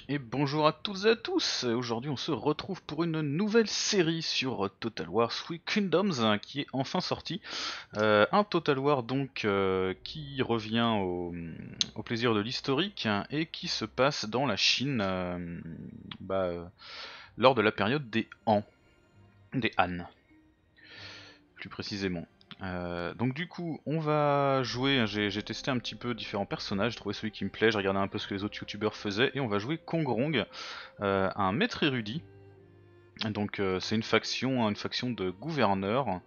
Et bonjour à toutes et à tous. Aujourd'hui on se retrouve pour une nouvelle série sur Total War Three Kingdoms qui est enfin sorti. Un Total War donc qui revient au plaisir de l'historique et qui se passe dans la Chine lors de la période des Han, des Han plus précisément. Donc du coup, on va jouer, j'ai testé un petit peu différents personnages, j'ai trouvé celui qui me plaît, j'ai regardé un peu ce que les autres youtubeurs faisaient, et on va jouer Kongrong, un maître érudit. Donc c'est une faction de gouverneurs.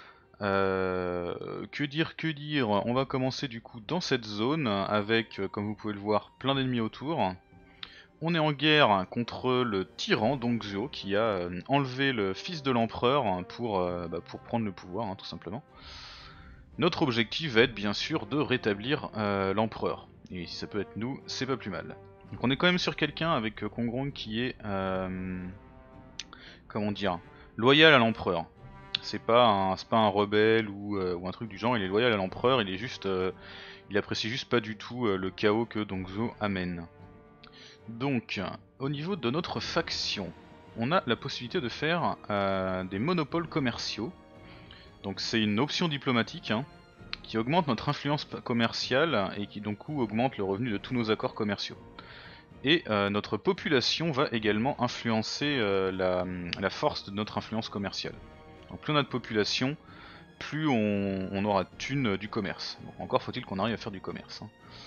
Que dire, on va commencer du coup dans cette zone avec, comme vous pouvez le voir, plein d'ennemis autour. On est en guerre contre le tyran Dongzhuo qui a enlevé le fils de l'empereur pour prendre le pouvoir, tout simplement. Notre objectif va être bien sûr de rétablir l'empereur. Et si ça peut être nous, c'est pas plus mal. Donc on est quand même sur quelqu'un avec Kongrong qui est, comment dire, loyal à l'empereur. C'est pas un rebelle ou un truc du genre, il est loyal à l'empereur, il apprécie juste pas du tout le chaos que Dongzhuo amène. Donc, au niveau de notre faction, on a la possibilité de faire des monopoles commerciaux. Donc c'est une option diplomatique qui augmente notre influence commerciale et qui donc augmente le revenu de tous nos accords commerciaux. Et notre population va également influencer la force de notre influence commerciale. Donc plus on a de population, plus on aura de thunes du commerce. Donc encore faut-il qu'on arrive à faire du commerce.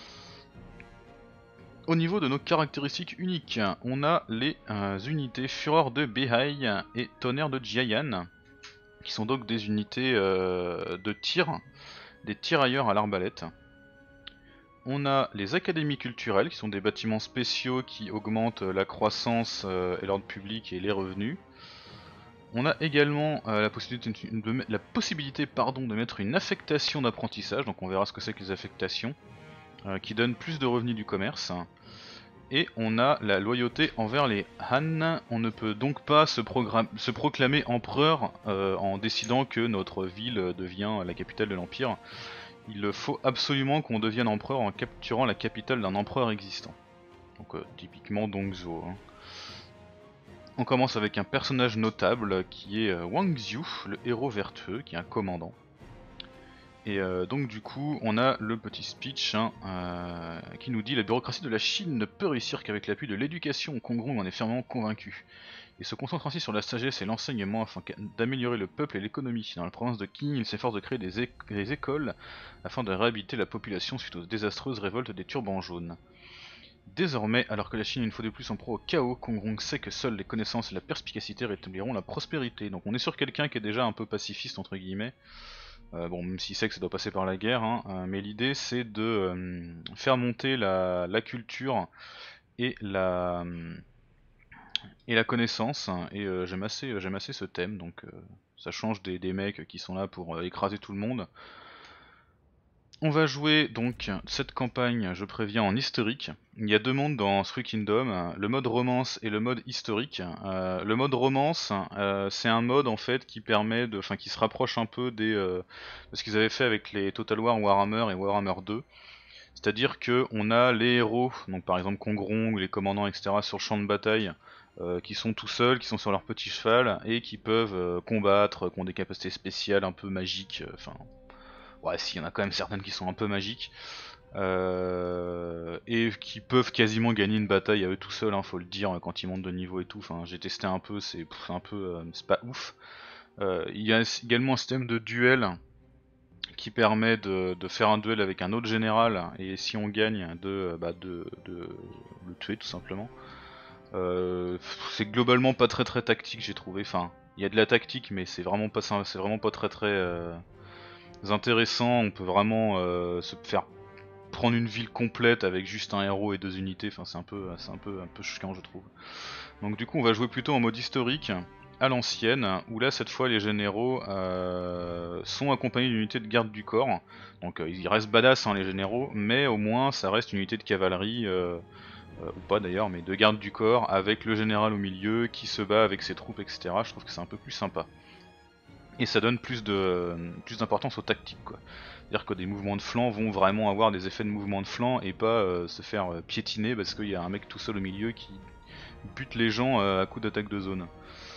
Au niveau de nos caractéristiques uniques, on a les unités Fureur de Behaï et Tonnerre de Jiayan, qui sont donc des unités de tir, des tirailleurs à l'arbalète. On a les académies culturelles, qui sont des bâtiments spéciaux qui augmentent la croissance et l'ordre public et les revenus. On a également la possibilité de mettre une affectation d'apprentissage, donc on verra ce que c'est que les affectations, qui donnent plus de revenus du commerce. Et on a la loyauté envers les Han. On ne peut donc pas se proclamer empereur en décidant que notre ville devient la capitale de l'Empire. Il faut absolument qu'on devienne empereur en capturant la capitale d'un empereur existant. Donc typiquement Dongzhuo. On commence avec un personnage notable qui est Wang Xiu, le héros vertueux, qui est un commandant. Et donc du coup, on a le petit speech qui nous dit: la bureaucratie de la Chine ne peut réussir qu'avec l'appui de l'éducation. Kongrong en est fermement convaincu. Il se concentre ainsi sur la sagesse et l'enseignement afin d'améliorer le peuple et l'économie. Dans la province de Qing, il s'efforce de créer des écoles afin de réhabiliter la population suite aux désastreuses révoltes des turbans jaunes. Désormais, alors que la Chine est une fois de plus en proie au chaos, Kongrong sait que seules les connaissances et la perspicacité rétabliront la prospérité. Donc on est sur quelqu'un qui est déjà un peu pacifiste entre guillemets. Bon, même s'il sait que ça doit passer par la guerre, mais l'idée c'est de faire monter la culture et la connaissance, et j'aime assez ce thème, donc ça change des mecs qui sont là pour écraser tout le monde. On va jouer donc cette campagne, je préviens, en historique. Il y a deux modes dans Three Kingdoms, le mode romance et le mode historique. Le mode romance, c'est un mode en fait qui permet qui se rapproche un peu de ce qu'ils avaient fait avec les Total War Warhammer et Warhammer 2. C'est-à-dire que on a les héros, donc par exemple Kongrong, les commandants, etc. sur le champ de bataille, qui sont tout seuls, qui sont sur leur petit cheval et qui peuvent combattre, qui ont des capacités spéciales un peu magiques. Ouais, si, il y en a quand même certaines qui sont un peu magiques. Et qui peuvent quasiment gagner une bataille à eux tout seuls, faut le dire, quand ils montent de niveau et tout. Enfin, j'ai testé un peu, c'est c'est pas ouf. Il y a également un système de duel qui permet de faire un duel avec un autre général, et si on gagne, de le tuer tout simplement. C'est globalement pas très tactique, j'ai trouvé. Enfin, il y a de la tactique, mais c'est vraiment pas très intéressant. On peut vraiment se faire prendre une ville complète avec juste un héros et deux unités. Enfin, un peu chiant, je trouve. Donc du coup, on va jouer plutôt en mode historique, à l'ancienne, où là, cette fois, les généraux sont accompagnés d'une unité de garde du corps. Donc ils restent badass, les généraux, mais au moins, ça reste une unité de cavalerie, ou pas d'ailleurs, mais de garde du corps, avec le général au milieu, qui se bat avec ses troupes, etc. Je trouve que c'est un peu plus sympa. Et ça donne plus d'importance aux tactiques, quoi. C'est-à-dire que des mouvements de flanc vont vraiment avoir des effets de mouvement de flanc et pas se faire piétiner parce qu'il y a un mec tout seul au milieu qui bute les gens à coups d'attaque de zone.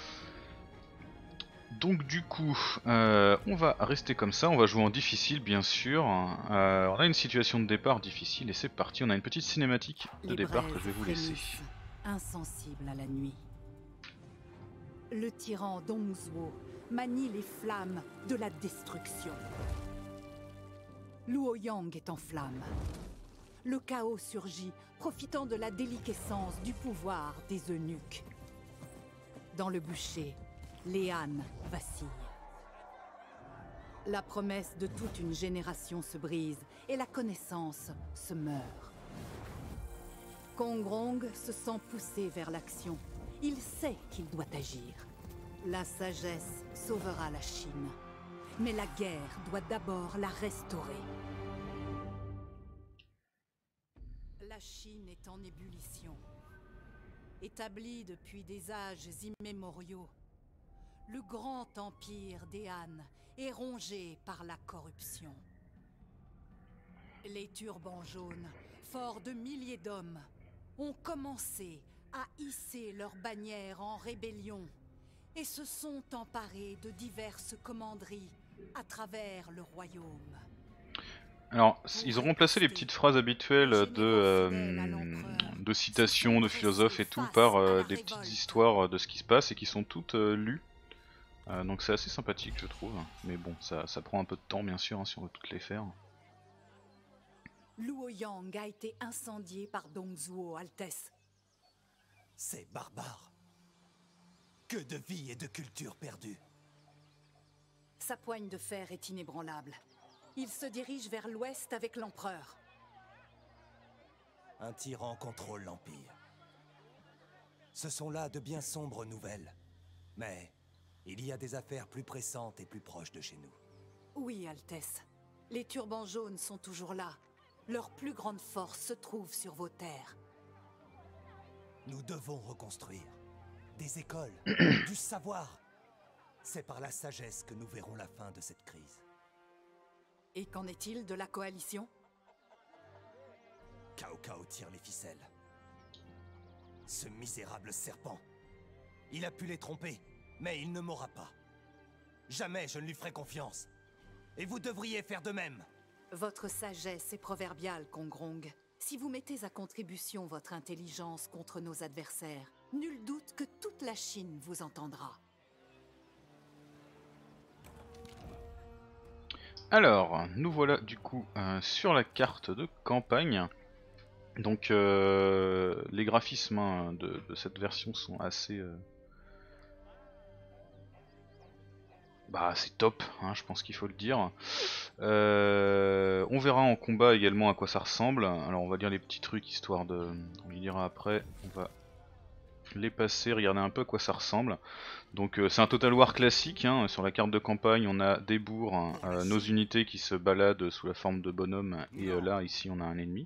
Donc du coup, on va rester comme ça, on va jouer en difficile bien sûr. On a une situation de départ difficile et c'est parti, on a une petite cinématique de départ que je vais vous laisser. Insensible à la nuit. Le tyran Dongzhuo manie les flammes de la destruction. Luoyang est en flammes. Le chaos surgit, profitant de la déliquescence du pouvoir des eunuques. Dans le bûcher, les Han vacillent. La promesse de toute une génération se brise et la connaissance se meurt. Kongrong se sent poussé vers l'action. Il sait qu'il doit agir. La sagesse sauvera la Chine. Mais la guerre doit d'abord la restaurer. La Chine est en ébullition. Établie depuis des âges immémoriaux, le grand empire des Han est rongé par la corruption. Les turbans jaunes, forts de milliers d'hommes, ont commencé à hisser leurs bannières en rébellion et se sont emparés de diverses commanderies à travers le royaume. Alors, ils ont remplacé les petites phrases habituelles de citations de philosophes et tout par des petites histoires de ce qui se passe et qui sont toutes lues. Donc c'est assez sympathique je trouve, mais bon ça prend un peu de temps bien sûr hein, si on veut toutes les faire. Luoyang a été incendié par Dongzhuo, Altesse. C'est barbare. Que de vie et de culture perdues. Sa poigne de fer est inébranlable. Il se dirige vers l'ouest avec l'empereur. Un tyran contrôle l'Empire. Ce sont là de bien sombres nouvelles. Mais il y a des affaires plus pressantes et plus proches de chez nous. Oui, Altesse. Les turbans jaunes sont toujours là. Leur plus grande force se trouve sur vos terres. Nous devons reconstruire. Des écoles, du savoir. C'est par la sagesse que nous verrons la fin de cette crise. Et qu'en est-il de la coalition? Cao Cao tire les ficelles. Ce misérable serpent. Il a pu les tromper, mais il ne m'aura pas. Jamais je ne lui ferai confiance. Et vous devriez faire de même. Votre sagesse est proverbiale, Kongrong. Si vous mettez à contribution votre intelligence contre nos adversaires, nul doute que toute la Chine vous entendra. Alors, nous voilà du coup sur la carte de campagne. Donc les graphismes hein, de cette version sont assez... c'est top, hein, je pense qu'il faut le dire. On verra en combat également à quoi ça ressemble. Alors on va lire les petits trucs histoire de... On les lira après, on va les passer, regarder un peu à quoi ça ressemble. Donc c'est un Total War classique, hein. Sur la carte de campagne on a des bourgs, hein, nos unités qui se baladent sous la forme de bonhommes, et là ici on a un ennemi.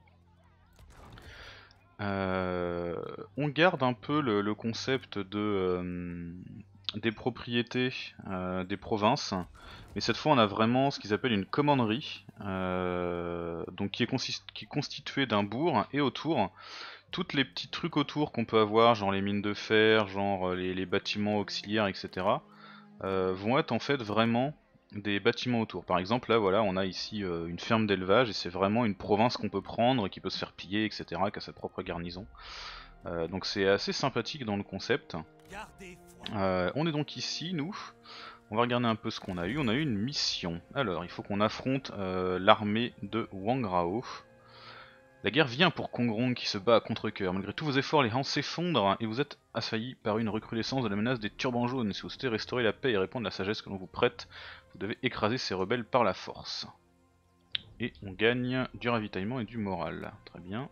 On garde un peu le concept des propriétés des provinces, mais cette fois on a vraiment ce qu'ils appellent une commanderie, donc qui est constituée d'un bourg et autour toutes les petits trucs autour qu'on peut avoir, genre les mines de fer, genre les bâtiments auxiliaires, etc. Vont être en fait vraiment des bâtiments autour. Par exemple là voilà on a ici une ferme d'élevage et c'est vraiment une province qu'on peut prendre et qui peut se faire piller, etc. qui a sa propre garnison. Donc c'est assez sympathique dans le concept. On est donc ici nous. On va regarder un peu ce qu'on a eu. On a eu une mission. Alors il faut qu'on affronte l'armée de Wang Rao. La guerre vient pour Kongrong qui se bat à contre-cœur. Malgré tous vos efforts, les Han s'effondrent et vous êtes assaillis par une recrudescence de la menace des turbans jaunes. Si vous souhaitez restaurer la paix et répondre à la sagesse que l'on vous prête, vous devez écraser ces rebelles par la force. Et on gagne du ravitaillement et du moral. Très bien.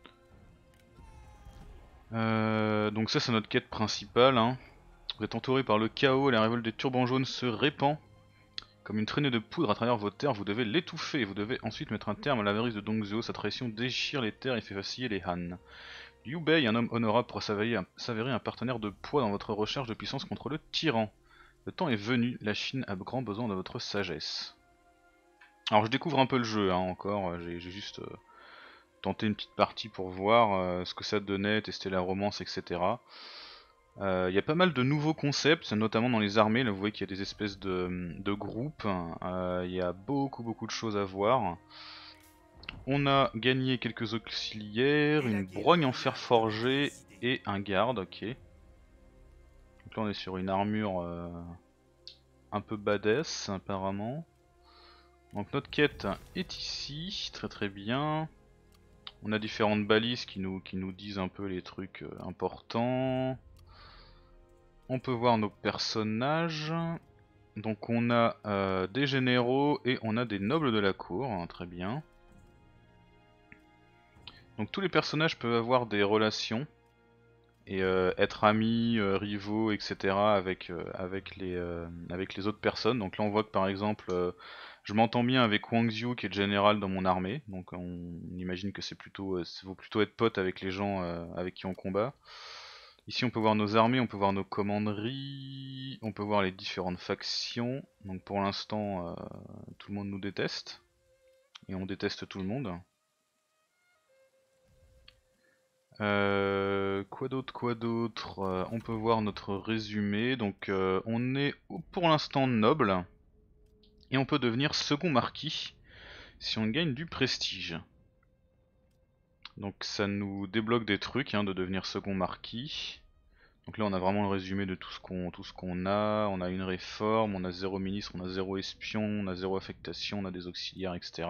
Donc ça c'est notre quête principale. Hein. Vous êtes entouré par le chaos et la révolte des turbans jaunes se répand. Comme une traînée de poudre à travers vos terres, vous devez l'étouffer. Vous devez ensuite mettre un terme à l'avarice de Dongzhuo. Sa trahison déchire les terres et fait vaciller les Han. Liu Bei, un homme honorable, pourra s'avérer un partenaire de poids dans votre recherche de puissance contre le tyran. Le temps est venu, la Chine a grand besoin de votre sagesse. Alors je découvre un peu le jeu hein, encore, j'ai juste tenté une petite partie pour voir ce que ça donnait, tester la romance, etc. Il y a pas mal de nouveaux concepts, notamment dans les armées, là vous voyez qu'il y a des espèces de groupes, il y a beaucoup de choses à voir. On a gagné quelques auxiliaires, une brogne en fer forgé et un garde, ok. Donc là on est sur une armure un peu badass apparemment. Donc notre quête est ici, très bien. On a différentes balises qui nous disent un peu les trucs importants. On peut voir nos personnages. Donc on a des généraux et on a des nobles de la cour, hein, très bien. Donc tous les personnages peuvent avoir des relations et être amis, rivaux, etc. avec les autres personnes. Donc là on voit que par exemple je m'entends bien avec Wang Xiu qui est le général dans mon armée. Donc on imagine que c'est plutôt, ça vaut plutôt être pote avec les gens avec qui on combat. Ici on peut voir nos armées, on peut voir nos commanderies, on peut voir les différentes factions. Donc pour l'instant tout le monde nous déteste. Et on déteste tout le monde. Quoi d'autre, on peut voir notre résumé. Donc on est pour l'instant noble. Et on peut devenir second marquis si on gagne du prestige. Donc ça nous débloque des trucs hein, de devenir second marquis. Donc là on a vraiment le résumé de tout ce qu'on a. On a une réforme, on a 0 ministre, on a 0 espion, on a 0 affectation, on a des auxiliaires, etc.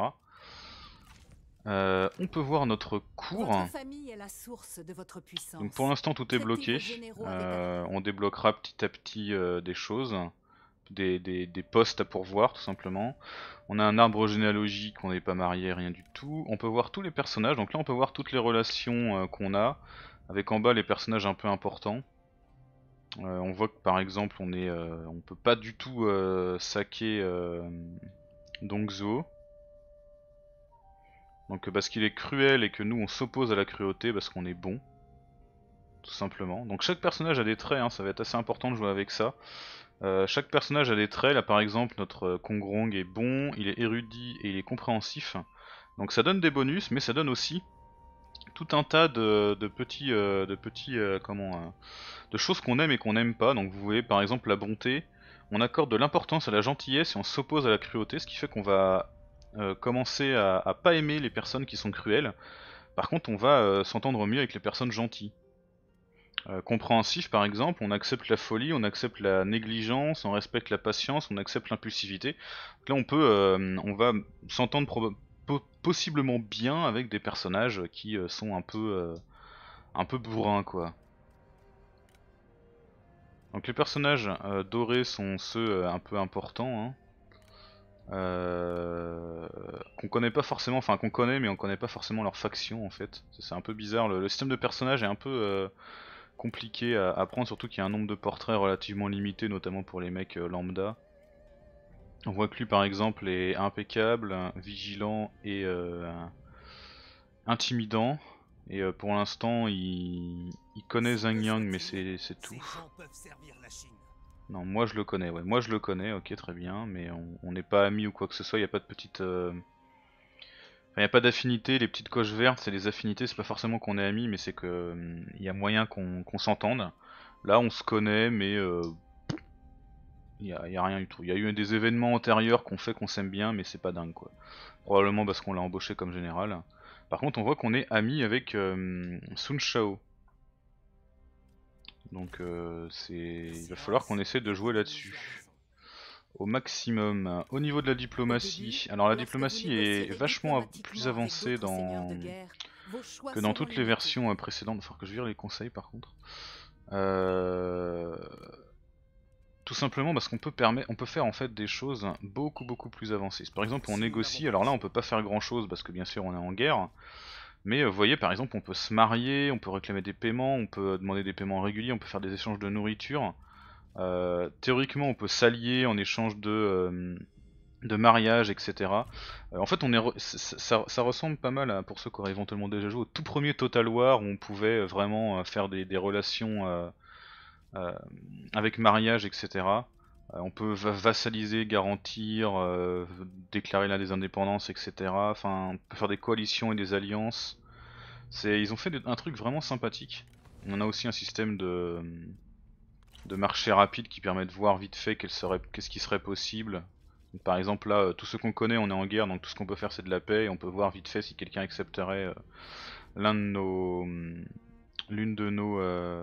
On peut voir notre cour. Votre famille est la source de votre puissance. Donc pour l'instant tout est bloqué. On débloquera petit à petit des choses. Des postes à pourvoir tout simplement. On a un arbre généalogique, on n'est pas marié, rien du tout. On peut voir tous les personnages, donc là on peut voir toutes les relations qu'on a, avec en bas les personnages un peu importants. On voit que par exemple on peut pas du tout saquer Dongzhuo. Donc parce qu'il est cruel et que nous on s'oppose à la cruauté parce qu'on est bon. Tout simplement. Donc chaque personnage a des traits, hein, ça va être assez important de jouer avec ça. Chaque personnage a des traits, là par exemple notre Kongrong est bon, il est érudit et il est compréhensif. Donc ça donne des bonus, mais ça donne aussi tout un tas de petits, de choses qu'on aime et qu'on n'aime pas. Donc vous voyez par exemple la bonté, on accorde de l'importance à la gentillesse et on s'oppose à la cruauté, ce qui fait qu'on va commencer à pas aimer les personnes qui sont cruelles. Par contre on va s'entendre mieux avec les personnes gentilles. Compréhensif par exemple, on accepte la folie, on accepte la négligence, on respecte la patience, on accepte l'impulsivité. Là on va s'entendre possiblement bien avec des personnages qui sont un peu bourrins quoi. Donc les personnages dorés sont ceux un peu importants, hein. Qu'on connaît pas forcément, enfin qu'on connaît mais on connaît pas forcément leur faction en fait. C'est un peu bizarre, le système de personnages est un peu compliqué à prendre, surtout qu'il y a un nombre de portraits relativement limité, notamment pour les mecs lambda. On voit que lui par exemple est impeccable, vigilant et intimidant. Et pour l'instant il connaît Zhang Yang mais c'est tout. Non moi je le connais, ouais, moi je le connais, ok très bien, mais on n'est pas amis ou quoi que ce soit, il n'y a pas de petite... Il n'y a pas d'affinité, les petites coches vertes c'est des affinités, c'est pas forcément qu'on est amis mais c'est que il y a moyen qu'on s'entende. Là on se connaît mais il y a rien du tout. Il y a eu des événements antérieurs qu'on fait qu'on s'aime bien mais c'est pas dingue quoi. Probablement parce qu'on l'a embauché comme général. Par contre on voit qu'on est amis avec Sun Shao. Donc il va falloir qu'on essaie de jouer là-dessus au maximum. Au niveau de la diplomatie, alors la diplomatie est vachement plus avancée que dans toutes les versions précédentes. Il va falloir que je vire les conseils par contre. Tout simplement parce qu'on peut faire en fait des choses beaucoup plus avancées. Par exemple on négocie, alors là on peut pas faire grand chose parce que bien sûr on est en guerre. Mais vous voyez par exemple on peut se marier, on peut réclamer des paiements, on peut demander des paiements réguliers, on peut faire des échanges de nourriture. Théoriquement on peut s'allier en échange de mariage, etc. En fait ça ressemble pas mal pour ceux qui auraient éventuellement déjà joué au tout premier Total War où on pouvait vraiment faire des relations avec mariage, etc. On peut vassaliser, garantir, déclarer l'un des indépendances, etc. Enfin, on peut faire des coalitions et des alliances. Ils ont fait un truc vraiment sympathique. On a aussi un système de marché rapide qui permet de voir vite fait qu'est-ce qui serait possible. Donc, par exemple là, tous ceux qu'on connaît, on est en guerre, donc tout ce qu'on peut faire c'est de la paix, et on peut voir vite fait si quelqu'un accepterait l'une de nos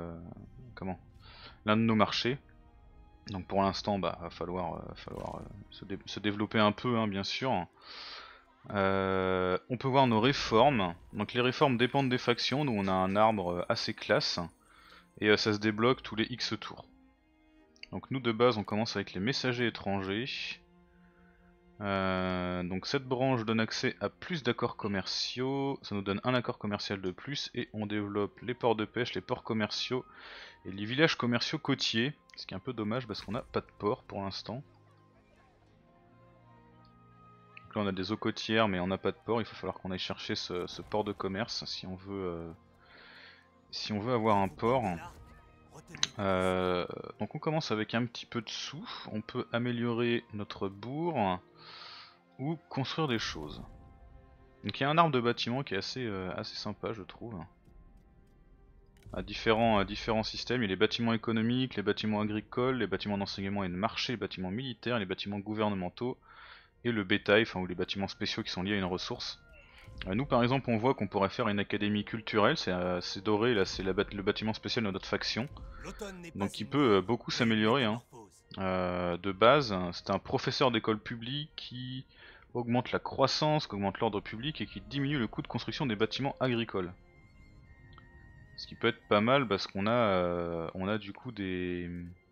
l'un de nos marchés. Donc pour l'instant, bah, va falloir se développer un peu, hein, bien sûr. On peut voir nos réformes. Donc les réformes dépendent des factions. Nous on a un arbre assez classe et ça se débloque tous les X tours. Donc nous de base on commence avec les messagers étrangers. Donc cette branche donne accès à plus d'accords commerciaux. Ça nous donne un accord commercial de plus et on développe les ports de pêche, les ports commerciaux et les villages commerciaux côtiers. Ce qui est un peu dommage parce qu'on n'a pas de port pour l'instant. Là on a des eaux côtières mais on n'a pas de port, il va falloir qu'on aille chercher ce port de commerce si on veut avoir un port. Donc on commence avec un petit peu de sous, on peut améliorer notre bourg ou construire des choses. Donc il y a un arbre de bâtiment qui est assez sympa je trouve. À différents systèmes, il y a les bâtiments économiques, les bâtiments agricoles, les bâtiments d'enseignement et de marché, les bâtiments militaires, les bâtiments gouvernementaux et le bétail, enfin ou les bâtiments spéciaux qui sont liés à une ressource. Nous par exemple on voit qu'on pourrait faire une académie culturelle, c'est doré, là c'est le bâtiment spécial de notre faction, donc il peut beaucoup s'améliorer. Hein. De base, c'est un professeur d'école publique qui augmente la croissance, qui augmente l'ordre public et qui diminue le coût de construction des bâtiments agricoles. Ce qui peut être pas mal parce qu'on a du coup des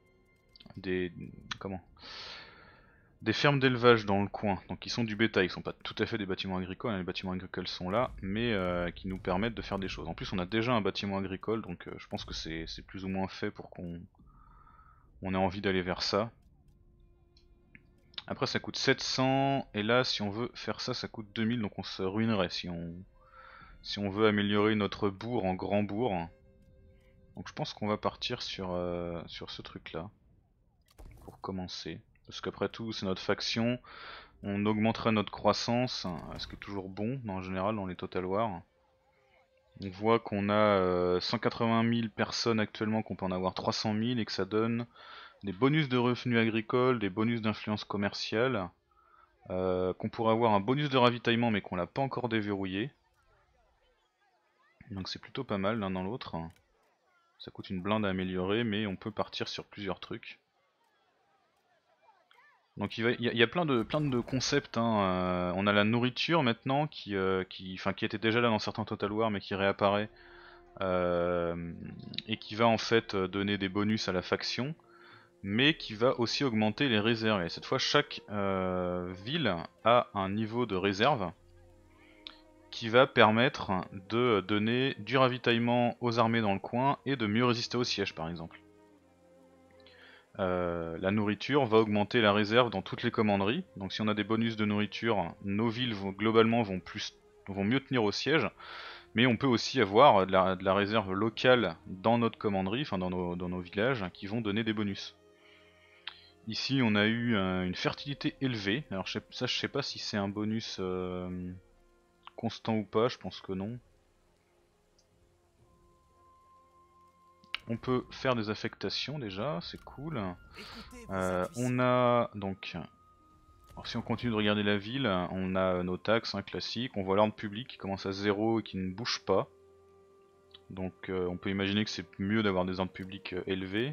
fermes d'élevage dans le coin, donc qui sont du bétail, qui sont pas tout à fait des bâtiments agricoles, hein, les bâtiments agricoles sont là, mais qui nous permettent de faire des choses. En plus on a déjà un bâtiment agricole, donc je pense que c'est plus ou moins fait pour qu'on ait envie d'aller vers ça. Après ça coûte 700, et là si on veut faire ça, ça coûte 2000, donc on se ruinerait si on veut améliorer notre bourg en grand bourg. Donc je pense qu'on va partir sur ce truc là, pour commencer. Parce qu'après tout c'est notre faction, on augmentera notre croissance, ce qui est toujours bon en général dans les Total War. On voit qu'on a 180 000 personnes actuellement, qu'on peut en avoir 300 000 et que ça donne des bonus de revenus agricoles, des bonus d'influence commerciale, qu'on pourrait avoir un bonus de ravitaillement mais qu'on l'a pas encore déverrouillé. Donc c'est plutôt pas mal l'un dans l'autre. Ça coûte une blinde à améliorer mais on peut partir sur plusieurs trucs. Donc il y a plein de concepts, hein. On a la nourriture maintenant qui était déjà là dans certains Total War mais qui réapparaît et qui va en fait donner des bonus à la faction, mais qui va aussi augmenter les réserves. Et cette fois chaque ville a un niveau de réserve qui va permettre de donner du ravitaillement aux armées dans le coin et de mieux résister aux sièges par exemple. La nourriture va augmenter la réserve dans toutes les commanderies, donc si on a des bonus de nourriture, nos villes globalement vont mieux tenir au siège, mais on peut aussi avoir de la réserve locale dans notre commanderie, enfin dans nos villages, qui vont donner des bonus. Ici on a eu une fertilité élevée, alors je sais pas si c'est un bonus constant ou pas, je pense que non. On peut faire des affectations déjà, c'est cool. On a donc, alors si on continue de regarder la ville, on a nos taxes classiques, on voit l'ordre public qui commence à 0 et qui ne bouge pas. Donc on peut imaginer que c'est mieux d'avoir des ordres publics élevés.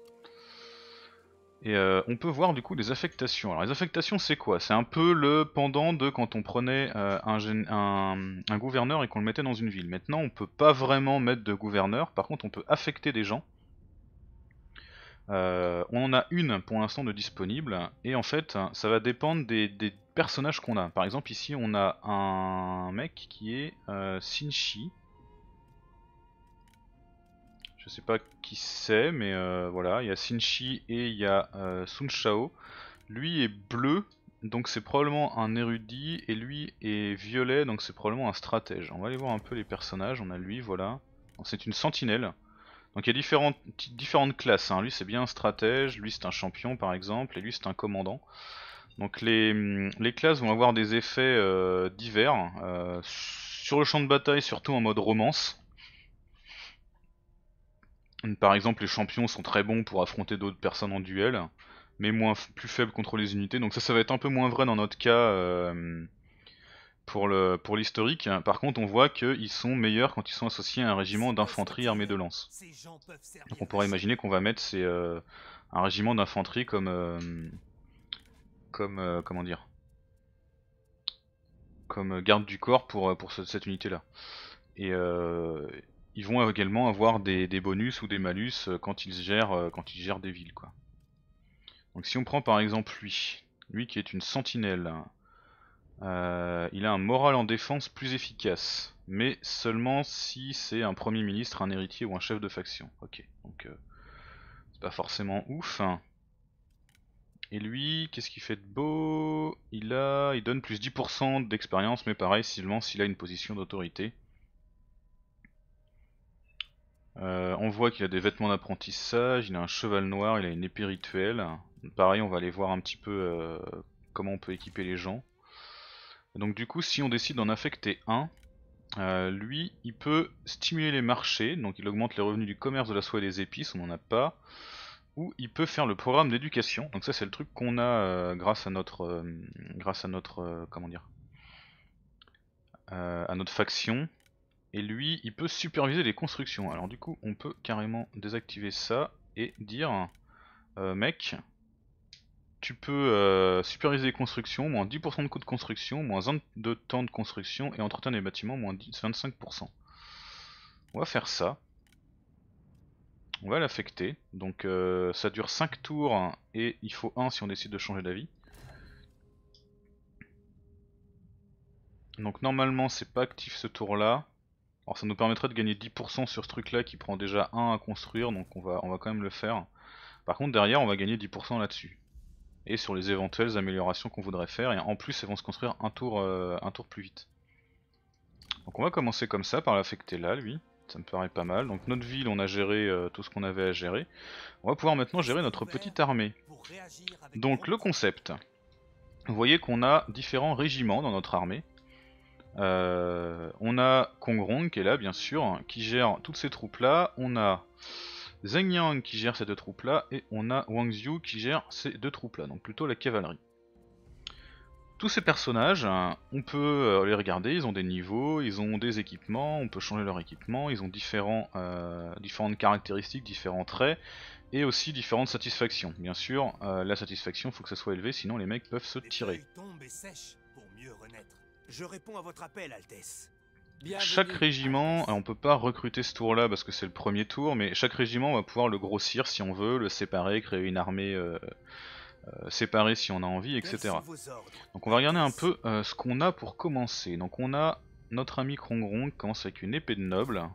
Et on peut voir du coup des affectations. Alors les affectations c'est quoi? C'est un peu le pendant de quand on prenait un gouverneur et qu'on le mettait dans une ville. Maintenant on peut pas vraiment mettre de gouverneur, par contre on peut affecter des gens. On en a une pour l'instant de disponible, et en fait ça va dépendre des personnages qu'on a. Par exemple ici on a un mec qui est Sinchi. Je sais pas qui c'est, mais voilà, il y a Sinchi et il y a Sun Shao. Lui est bleu, donc c'est probablement un érudit, et lui est violet, donc c'est probablement un stratège. On va aller voir un peu les personnages, on a lui, voilà. C'est une sentinelle, Donc il y a différentes classes, hein. Lui c'est bien un stratège, lui c'est un champion par exemple, et lui c'est un commandant. Donc les classes vont avoir des effets divers, sur le champ de bataille surtout en mode romance. Par exemple les champions sont très bons pour affronter d'autres personnes en duel, mais plus faibles contre les unités, donc ça va être un peu moins vrai dans notre cas pour l'historique. Par contre on voit qu'ils sont meilleurs quand ils sont associés à un régiment d'infanterie armée de lance. Donc on pourrait imaginer qu'on va mettre un régiment d'infanterie comment dire, comme garde du corps pour cette unité là. Et ils vont également avoir des bonus ou des malus quand ils gèrent des villes, quoi. Donc si on prend par exemple lui qui est une sentinelle, il a un moral en défense plus efficace, mais seulement si c'est un premier ministre, un héritier ou un chef de faction. Ok, donc c'est pas forcément ouf. Et lui, qu'est-ce qu'il fait de beau? Il donne plus 10% d'expérience, mais pareil, seulement s'il a une position d'autorité. On voit qu'il a des vêtements d'apprentissage, il a un cheval noir, il a une épée rituelle. Pareil, on va aller voir un petit peu comment on peut équiper les gens. Donc du coup, si on décide d'en affecter un, lui, il peut stimuler les marchés, donc il augmente les revenus du commerce de la soie et des épices, on n'en a pas. Ou il peut faire le programme d'éducation, donc ça c'est le truc qu'on a grâce à notre comment dire, à notre faction. Et lui, il peut superviser les constructions. Alors du coup, on peut carrément désactiver ça et dire, mec, tu peux superviser les constructions, moins 10% de coût de construction, moins 1 de temps de construction, et entretenir les bâtiments, moins 25%. On va faire ça. On va l'affecter. Donc ça dure 5 tours, et il faut 1 si on décide de changer d'avis. Donc normalement c'est pas actif ce tour là. Alors ça nous permettrait de gagner 10% sur ce truc là qui prend déjà 1 à construire, donc on va quand même le faire. Par contre derrière on va gagner 10% là-dessus. Et sur les éventuelles améliorations qu'on voudrait faire, et en plus elles vont se construire un tour plus vite. Donc on va commencer comme ça par l'affecter là lui, ça me paraît pas mal. Donc notre ville on a géré tout ce qu'on avait à gérer. On va pouvoir maintenant gérer notre petite armée. Donc le concept, vous voyez qu'on a différents régiments dans notre armée. On a Kongrong qui est là bien sûr, qui gère toutes ces troupes là. On a Zheng Yang qui gère ces deux troupes là, et on a Wang Xiu qui gère ces deux troupes là, donc plutôt la cavalerie. Tous ces personnages, on peut les regarder, ils ont des niveaux, ils ont des équipements, on peut changer leur équipement, ils ont différentes caractéristiques, différents traits, et aussi différentes satisfactions. Bien sûr, la satisfaction, il faut que ça soit élevé, sinon les mecs peuvent se tirer. Je réponds à votre appel, Altesse. Chaque régiment, on peut pas recruter ce tour là parce que c'est le premier tour, mais chaque régiment on va pouvoir le grossir si on veut, le séparer, créer une armée séparée si on a envie, etc. Donc on va regarder un peu ce qu'on a pour commencer. Donc on a notre ami Krongrong qui commence avec une épée de noble.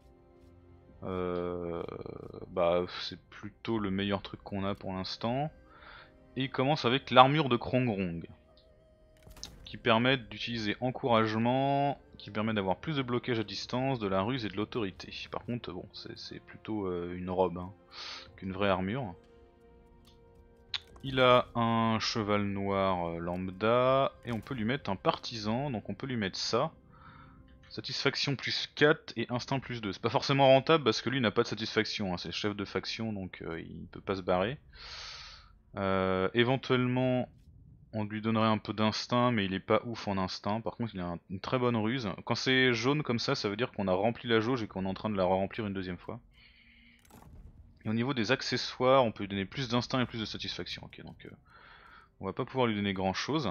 Bah c'est plutôt le meilleur truc qu'on a pour l'instant. Et il commence avec l'armure de Krongrong, qui permet d'utiliser encouragement, qui permet d'avoir plus de blocage à distance, de la ruse et de l'autorité. Par contre, bon, c'est plutôt une robe hein, qu'une vraie armure. Il a un cheval noir lambda, et on peut lui mettre un partisan, donc on peut lui mettre ça. Satisfaction plus 4 et instinct plus 2. C'est pas forcément rentable parce que lui n'a pas de satisfaction, hein, c'est chef de faction donc il peut pas se barrer. Éventuellement on lui donnerait un peu d'instinct, mais il est pas ouf en instinct. Par contre il a une très bonne ruse. Quand c'est jaune comme ça veut dire qu'on a rempli la jauge et qu'on est en train de la remplir une deuxième fois. Et au niveau des accessoires, on peut lui donner plus d'instinct et plus de satisfaction. Ok, donc on va pas pouvoir lui donner grand chose.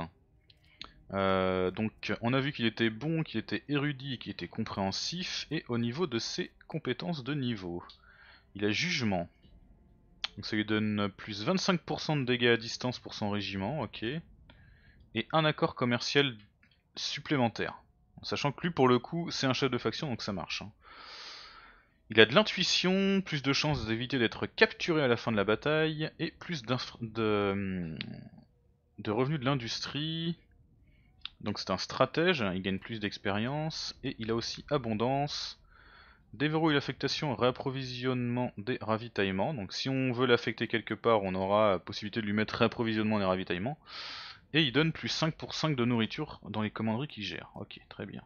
Donc on a vu qu'il était bon, qu'il était érudit, qu'il était compréhensif. Et au niveau de ses compétences de niveau, il a jugement. Donc ça lui donne plus 25% de dégâts à distance pour son régiment, ok. Et un accord commercial supplémentaire. Sachant que lui pour le coup c'est un chef de faction donc ça marche. Hein. Il a de l'intuition, plus de chances d'éviter d'être capturé à la fin de la bataille, et plus de revenus de l'industrie. Donc c'est un stratège, il gagne plus d'expérience, et il a aussi abondance, Déverrouille l'affectation, réapprovisionnement des ravitaillements. Donc si on veut l'affecter quelque part, on aura possibilité de lui mettre réapprovisionnement des ravitaillements. Et il donne plus 5 pour 5 de nourriture dans les commanderies qu'il gère. Ok, très bien.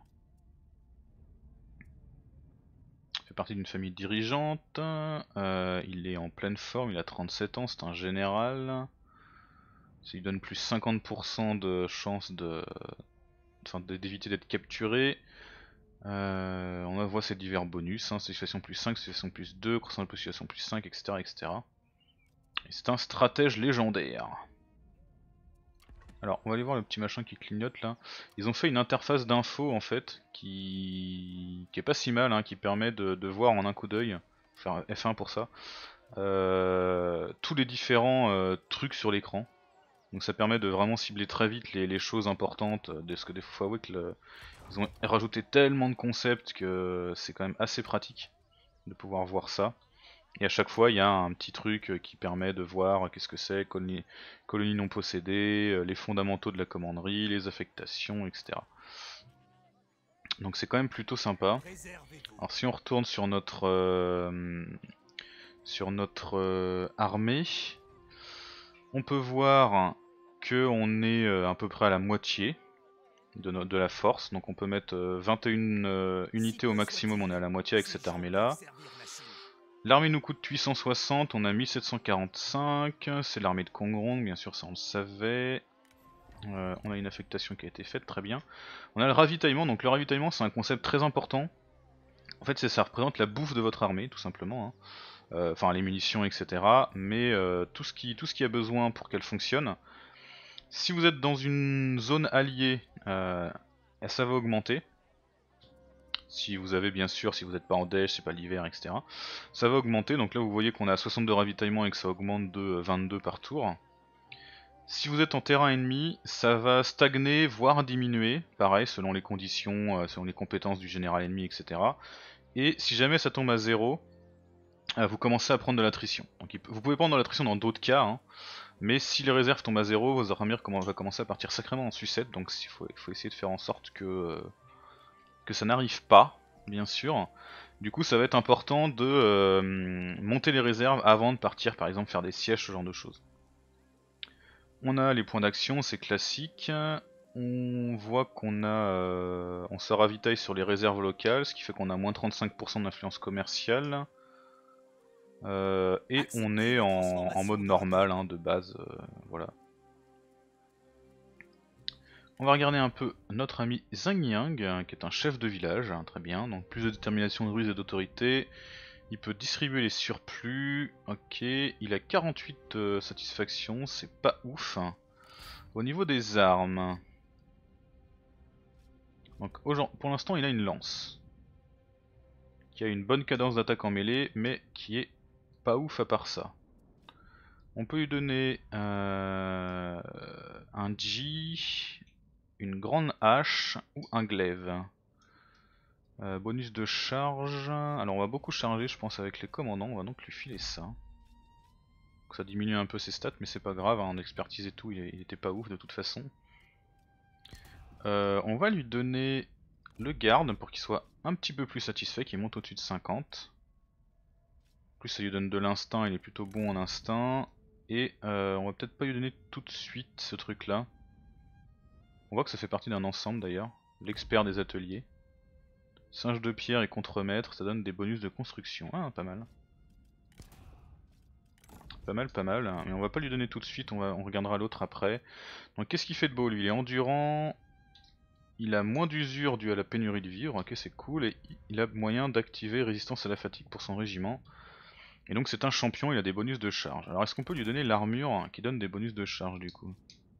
Il fait partie d'une famille dirigeante. Il est en pleine forme, il a 37 ans, c'est un général. Ça lui donne plus 50% de chance d'éviter d'être capturé. On voit ses divers bonus, hein, situation plus 5, situation plus 2, croissance de position plus 5, etc. etc. Et c'est un stratège légendaire. Alors, on va aller voir le petit machin qui clignote là. Ils ont fait une interface d'info en fait, qui est pas si mal, hein, qui permet de voir en un coup d'œil, faire F1 pour ça, tous les différents trucs sur l'écran. Donc ça permet de vraiment cibler très vite les choses importantes, parce que des fois, ouais, ils ont rajouté tellement de concepts que c'est quand même assez pratique de pouvoir voir ça. Et à chaque fois il y a un petit truc qui permet de voir qu'est-ce que c'est, colonie non possédée, les fondamentaux de la commanderie, les affectations, etc. Donc c'est quand même plutôt sympa. Alors si on retourne sur notre armée, on peut voir que on est à peu près à la moitié de la force, donc on peut mettre 21 unités au maximum, on est à la moitié avec cette armée là. L'armée nous coûte 860, on a 1745, c'est l'armée de Kongrong, bien sûr ça on le savait. On a une affectation qui a été faite, très bien. On a le ravitaillement, donc le ravitaillement c'est un concept très important. En fait ça représente la bouffe de votre armée tout simplement, hein. Enfin les munitions etc. Mais tout ce qui a besoin pour qu'elle fonctionne. Si vous êtes dans une zone alliée, ça va augmenter. Si vous avez bien sûr, si vous n'êtes pas en déj, c'est pas l'hiver, etc. Ça va augmenter, donc là vous voyez qu'on a 62 ravitaillements et que ça augmente de 22 par tour. Si vous êtes en terrain ennemi, ça va stagner, voire diminuer, pareil, selon les conditions, selon les compétences du général ennemi, etc. Et si jamais ça tombe à 0, vous commencez à prendre de l'attrition. Donc vous pouvez prendre de l'attrition dans d'autres cas, hein, mais si les réserves tombent à 0, vos armées va commencer à partir sacrément en sucette, donc il faut essayer de faire en sorte que ça n'arrive pas, bien sûr. Du coup ça va être important de monter les réserves avant de partir, par exemple faire des sièges, ce genre de choses. On a les points d'action, c'est classique. On voit qu'on a, on se ravitaille sur les réserves locales, ce qui fait qu'on a moins 35% d'influence commerciale. Et on est en mode normal, hein, de base, voilà. On va regarder un peu notre ami Zhang Yang, qui est un chef de village, hein, très bien, donc plus de détermination, de ruse et d'autorité. Il peut distribuer les surplus, ok, il a 48 satisfactions, c'est pas ouf. Au niveau des armes, donc pour l'instant il a une lance, qui a une bonne cadence d'attaque en mêlée, mais qui est pas ouf à part ça. On peut lui donner un G, une grande hache ou un glaive. Bonus de charge, alors on va beaucoup charger je pense avec les commandants, on va donc lui filer ça. Donc ça diminue un peu ses stats mais c'est pas grave, hein, en expertise et tout il était pas ouf de toute façon. On va lui donner le garde pour qu'il soit un petit peu plus satisfait, qu'il monte au-dessus de 50. En plus ça lui donne de l'instinct, il est plutôt bon en instinct. Et on va peut-être pas lui donner tout de suite ce truc là. On voit que ça fait partie d'un ensemble d'ailleurs, l'expert des ateliers. Singe de pierre et contremaître, ça donne des bonus de construction. Ah, pas mal. Pas mal, pas mal. Mais on va pas lui donner tout de suite, on regardera l'autre après. Donc qu'est-ce qu'il fait de beau lui? Il est endurant, il a moins d'usure dû à la pénurie de vivres, ok c'est cool. Et il a moyen d'activer résistance à la fatigue pour son régiment. Et donc c'est un champion, il a des bonus de charge. Alors est-ce qu'on peut lui donner l'armure qui donne des bonus de charge du coup?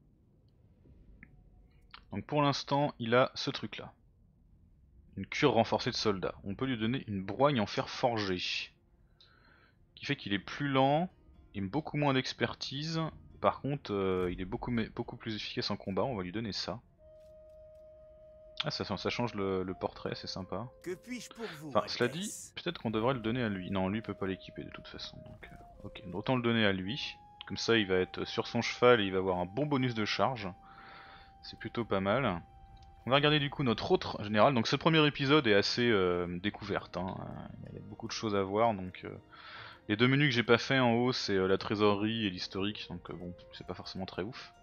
Donc pour l'instant il a ce truc là. Une cure renforcée de soldats. On peut lui donner une broigne en fer forgé. Qui fait qu'il est plus lent, et beaucoup moins d'expertise. Par contre il est beaucoup plus efficace en combat, on va lui donner ça. Ah ça change le portrait, c'est sympa. Que puis-je pour vous, Enfin cela dit, peut-être qu'on devrait le donner à lui. Non lui il peut pas l'équiper de toute façon. Donc, ok, autant le donner à lui. Comme ça il va être sur son cheval et il va avoir un bon bonus de charge. C'est plutôt pas mal. On va regarder du coup notre autre général. Donc ce premier épisode est assez découverte. Hein. Il y a beaucoup de choses à voir. Donc les deux menus que j'ai pas fait en haut, c'est la trésorerie et l'historique. Donc bon, c'est pas forcément très ouf.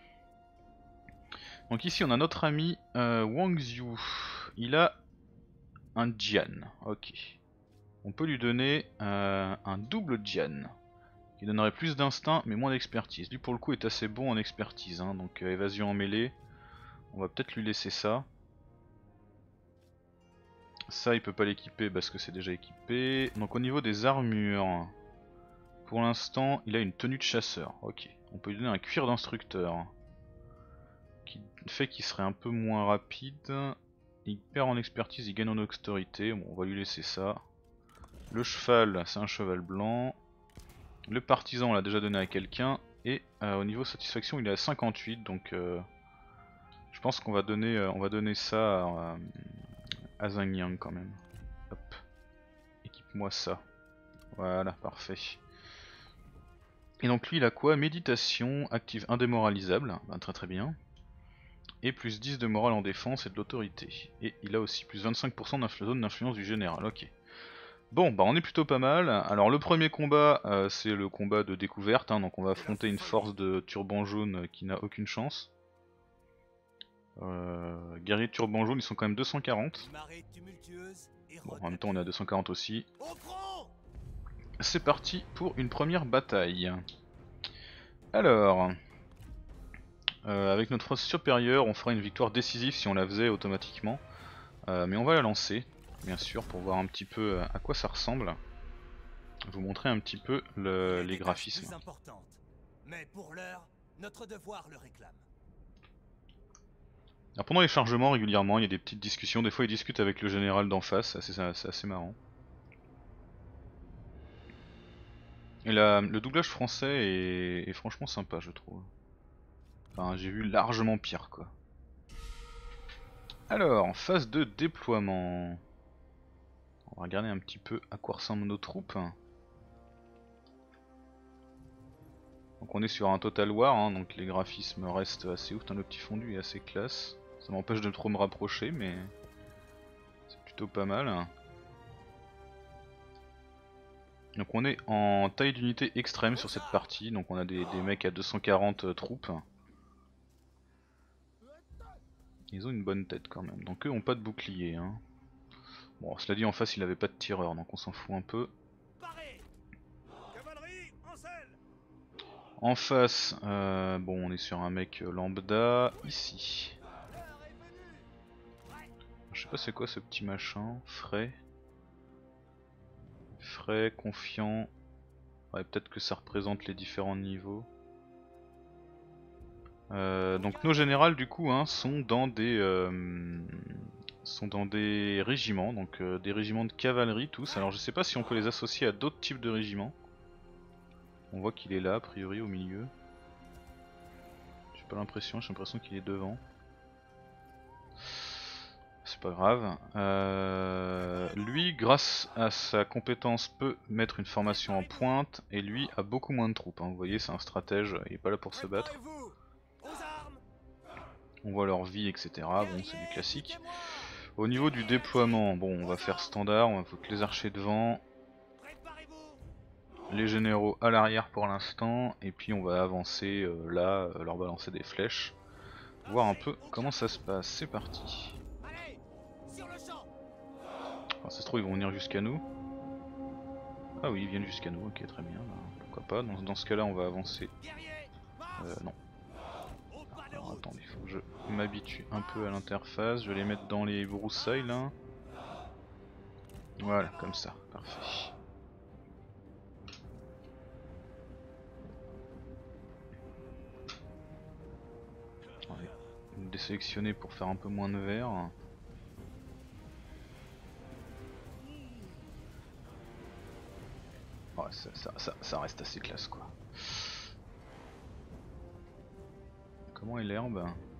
Donc ici on a notre ami Wang Xiu. Il a un Jian. Ok. On peut lui donner un double Jian. Qui donnerait plus d'instinct mais moins d'expertise. Lui pour le coup est assez bon en expertise. Hein. Donc évasion en mêlée. On va peut-être lui laisser ça. Ça il peut pas l'équiper parce que c'est déjà équipé. Donc au niveau des armures, pour l'instant il a une tenue de chasseur. Ok. On peut lui donner un cuir d'instructeur. Qui fait qu'il serait un peu moins rapide. Il perd en expertise, il gagne en dextérité. Bon, on va lui laisser ça. Le cheval, c'est un cheval blanc. Le partisan on l'a déjà donné à quelqu'un. Et au niveau satisfaction il est à 58 donc... je pense qu'on va donner ça à Zhang Yang quand même. Hop. Équipe-moi ça. Voilà, parfait. Et donc lui il a quoi? Méditation, active indémoralisable, ben, très très bien. Et plus 10 de morale en défense et de l'autorité. Et il a aussi plus 25% de zone d'influence du général, ok. Bon, bah on est plutôt pas mal. Alors le premier combat, c'est le combat de découverte, hein, donc on va affronter une force de turban jaune qui n'a aucune chance. Guerriers de turban jaune, ils sont quand même 240. Bon, en même temps on est à 240 aussi. C'est parti pour une première bataille. Alors, avec notre force supérieure, on fera une victoire décisive si on la faisait automatiquement. Mais on va la lancer, bien sûr, pour voir un petit peu à quoi ça ressemble. Je vais vous montrer un petit peu les graphismes. Mais pour l'heure, notre devoir le réclame. Alors pendant les chargements, régulièrement, il y a des petites discussions. Des fois, ils discutent avec le général d'en face, c'est assez marrant. Et le doublage français est franchement sympa, je trouve. Enfin, j'ai vu largement pire, quoi. Alors, phase de déploiement. On va regarder un petit peu à quoi ressemblent nos troupes. Donc on est sur un Total War, hein, donc les graphismes restent assez ouf. Le petit fondu est assez classe. Ça m'empêche de trop me rapprocher, mais c'est plutôt pas mal. Donc on est en taille d'unité extrême sur cette partie, donc on a des mecs à 240 troupes. Ils ont une bonne tête quand même, donc eux ont pas de bouclier. Hein. Bon, cela dit en face il avait pas de tireur, donc on s'en fout un peu. En face, bon on est sur un mec lambda, ici. Je sais pas c'est quoi ce petit machin, frais. Frais, confiant. Ouais, peut-être que ça représente les différents niveaux. Donc nos générales du coup hein, sont dans des régiments, donc des régiments de cavalerie tous. Alors je sais pas si on peut les associer à d'autres types de régiments. On voit qu'il est là a priori au milieu. J'ai pas l'impression, j'ai l'impression qu'il est devant. C'est pas grave. Lui, grâce à sa compétence, peut mettre une formation en pointe et lui a beaucoup moins de troupes. Hein. Vous voyez, c'est un stratège, il est pas là pour se battre. On voit leur vie, etc. Bon, c'est du classique. Au niveau du déploiement, bon, on va faire standard, on va foutre les archers devant. Les généraux à l'arrière pour l'instant, et puis on va avancer là, leur balancer des flèches. Voir un peu comment ça se passe. C'est parti. Alors, ça se trouve ils vont venir jusqu'à nous. Ah oui ils viennent jusqu'à nous, ok très bien, pourquoi pas, dans ce cas là on va avancer. Non. Alors attendez, il faut que je m'habitue un peu à l'interface, je vais les mettre dans les broussailles là. Voilà, comme ça, parfait. On va les désélectionner pour faire un peu moins de vert. Ouais, ça reste assez classe quoi. Comment est l'herbe?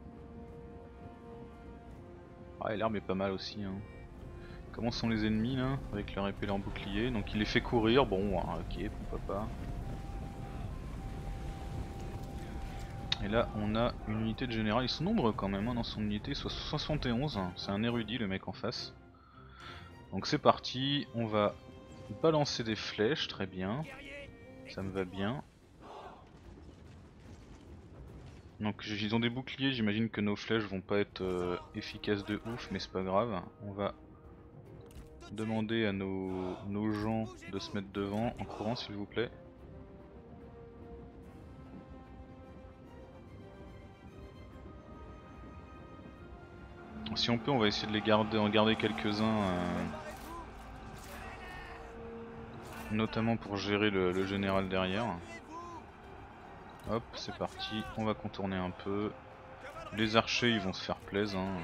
Ah, l'herbe est pas mal aussi. Hein. Comment sont les ennemis là? Avec leur épée et leur bouclier. Donc il les fait courir, bon ok, pourquoi pas. Et là on a une unité de général, ils sont nombreux quand même hein, dans son unité, soit 71, c'est un érudit le mec en face. Donc c'est parti, on va balancer des flèches, très bien, ça me va bien. Donc ils ont des boucliers, j'imagine que nos flèches vont pas être efficaces de ouf, mais c'est pas grave. On va demander à nos gens de se mettre devant en courant s'il vous plaît. Si on peut on va essayer de les garder, en garder quelques-uns, notamment pour gérer le général derrière. Hop, c'est parti, on va contourner un peu. Les archers ils vont se faire plaisir. Hein.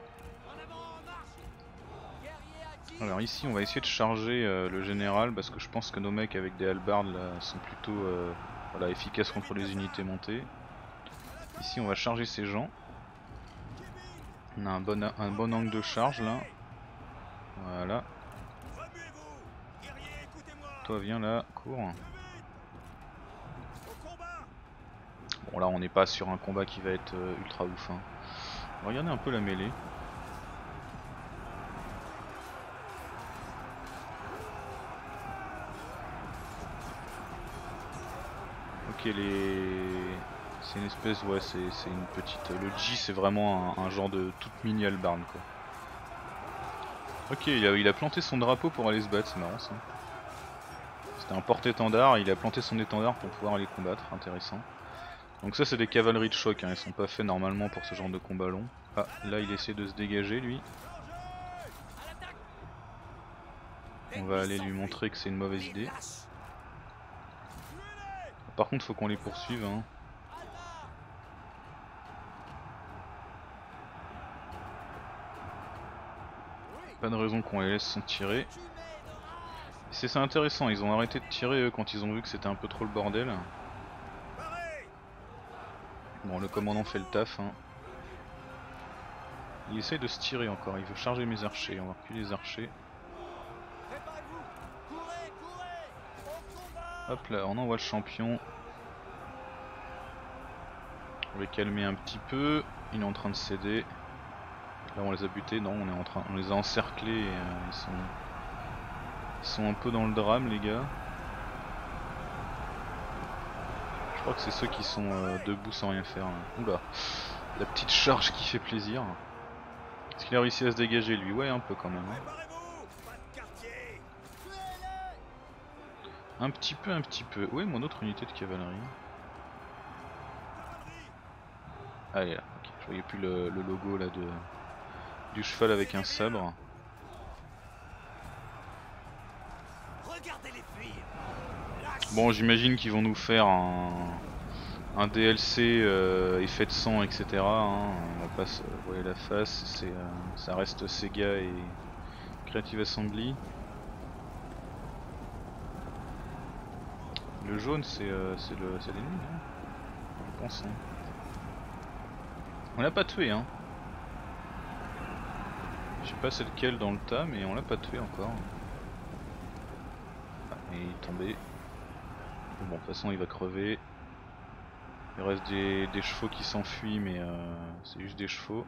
Alors ici on va essayer de charger le général parce que je pense que nos mecs avec des hallebardes là, sont plutôt voilà, efficaces contre les unités montées. Ici on va charger ces gens. On a un bon angle de charge là. Voilà. Toi viens là, cours. Bon là on n'est pas sur un combat qui va être ultra ouf. Hein. Regardez un peu la mêlée. Ok c'est une espèce, ouais c'est une petite... Le G c'est vraiment un genre de toute mini hallebarde quoi. Ok il a planté son drapeau pour aller se battre, c'est marrant ça. C'était un porte-étendard, il a planté son étendard pour pouvoir aller combattre, intéressant. Donc ça c'est des cavaleries de choc, hein. Ils sont pas faits normalement pour ce genre de combat long. Ah là il essaie de se dégager lui. On va aller lui montrer que c'est une mauvaise idée. Par contre faut qu'on les poursuive hein. Pas de raison qu'on les laisse s'en tirer. C'est intéressant, ils ont arrêté de tirer eux quand ils ont vu que c'était un peu trop le bordel. Bon le commandant fait le taf hein. Il essaye de se tirer encore, il veut charger mes archers, on va reculer les archers. Hop là, on envoie le champion. On va les calmer un petit peu, il est en train de céder. Là on les a butés, non on les a encerclés et ils sont un peu dans le drame les gars. Je crois que c'est ceux qui sont debout sans rien faire. Là. Oula, la petite charge qui fait plaisir. Est-ce qu'il a réussi à se dégager lui? Ouais un peu quand même. Hein. Un petit peu. Où est mon autre unité de cavalerie? Allez là, ok. Je voyais plus le logo là du cheval avec un sabre. Bon j'imagine qu'ils vont nous faire un DLC effet de sang etc. Hein. On va pas se voiler la face, ça reste Sega et Creative Assembly. Le jaune c'est l'ennemi hein, je pense. Hein. On l'a pas tué hein. Je sais pas c'est lequel dans le tas mais on l'a pas tué encore. Ah, il est tombé. Bon de toute façon il va crever. Il reste des chevaux qui s'enfuient mais c'est juste des chevaux.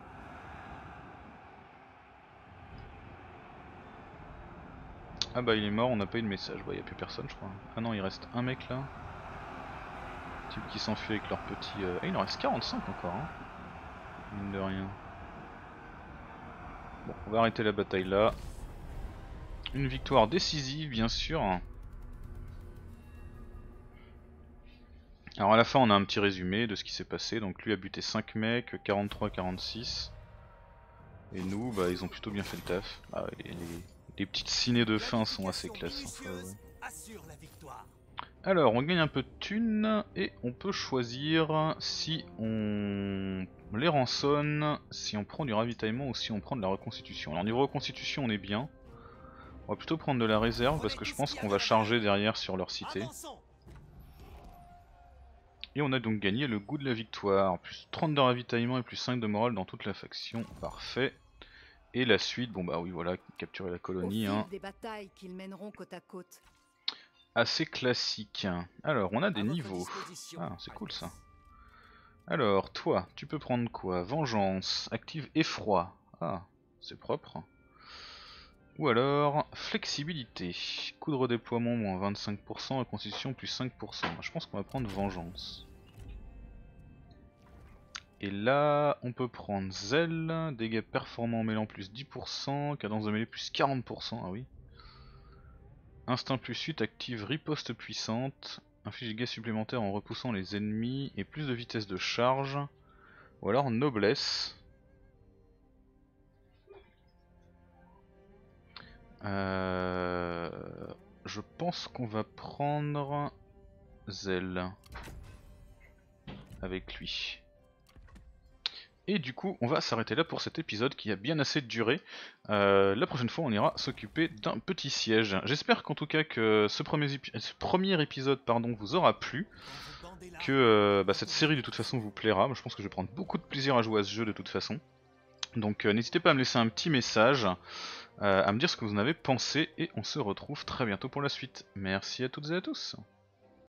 Ah bah il est mort, on n'a pas eu de message, bah il n'y a plus personne je crois. Ah non il reste un mec là. Type qui s'enfuit avec leur petit... Ah il en reste 45 encore hein. Mine de rien. Bon on va arrêter la bataille là. Une victoire décisive bien sûr. Alors à la fin on a un petit résumé de ce qui s'est passé. Donc lui a buté 5 mecs, 43-46. Et nous bah ils ont plutôt bien fait le taf. Ah, les petites cinées de fin sont assez classe. Hein, alors on gagne un peu de thunes et on peut choisir si on les rançonne, si on prend du ravitaillement ou si on prend de la reconstitution. Alors niveau reconstitution on est bien. On va plutôt prendre de la réserve parce que je pense qu'on va charger derrière sur leur cité. Et on a donc gagné le goût de la victoire. Plus 30 de ravitaillement et plus 5 de morale dans toute la faction. Parfait. Et la suite, bon bah oui voilà, capturer la colonie. Hein. Des batailles qu'ils mèneront côte à côte. Assez classique. Alors on a des niveaux. Ah c'est cool ça. Alors, toi, tu peux prendre quoi? Vengeance, active effroi. Ah, c'est propre. Ou alors, flexibilité. Coût de redéploiement moins 25%, constitution plus 5%. Je pense qu'on va prendre vengeance. Et là, on peut prendre zèle, dégâts performants mêlant plus 10%, cadence de mêlée plus 40%, ah oui. Instinct plus 8 active riposte puissante, inflige des dégâts supplémentaires en repoussant les ennemis et plus de vitesse de charge. Ou alors noblesse. Je pense qu'on va prendre zèle avec lui. Et du coup, on va s'arrêter là pour cet épisode qui a bien assez duré. La prochaine fois, on ira s'occuper d'un petit siège. J'espère qu'en tout cas que ce premier épisode vous aura plu, que cette série de toute façon vous plaira. Je pense que je vais prendre beaucoup de plaisir à jouer à ce jeu de toute façon. Donc n'hésitez pas à me laisser un petit message, à me dire ce que vous en avez pensé, et on se retrouve très bientôt pour la suite. Merci à toutes et à tous.